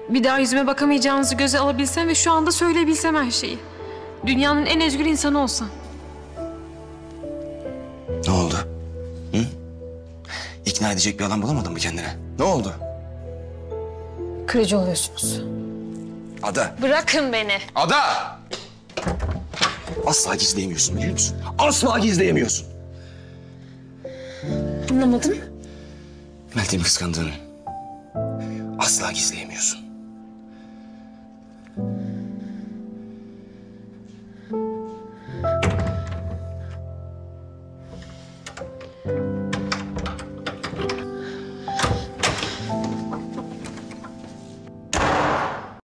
Bir daha yüzüme bakamayacağınızı göze alabilsem ve şu anda söyleyebilsem her şeyi. Dünyanın en özgür insanı olsam. Ne oldu? Hı? İkna edecek bir alan bulamadın mı kendine? Ne oldu? Kırıcı oluyorsunuz. Ada! Bırakın beni. Ada! Asla gizleyemiyorsun biliyor musun? Asla gizleyemiyorsun. Anlamadım. Meltem'i kıskandığını asla gizleyemiyorsun.